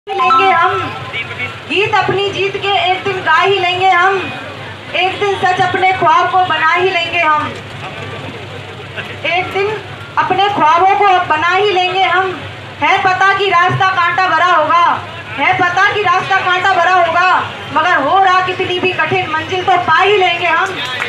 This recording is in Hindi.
लेंगे हम गीत अपनी जीत के, एक दिन गा ही लेंगे हम, एक दिन सच अपने ख्वाब को बना ही लेंगे हम, एक दिन अपने ख्वाबों को बना ही लेंगे हम। है पता कि रास्ता कांटा भरा होगा, है पता कि रास्ता कांटा भरा होगा, मगर हो रहा कितनी भी कठिन मंजिल तो पा ही लेंगे हम।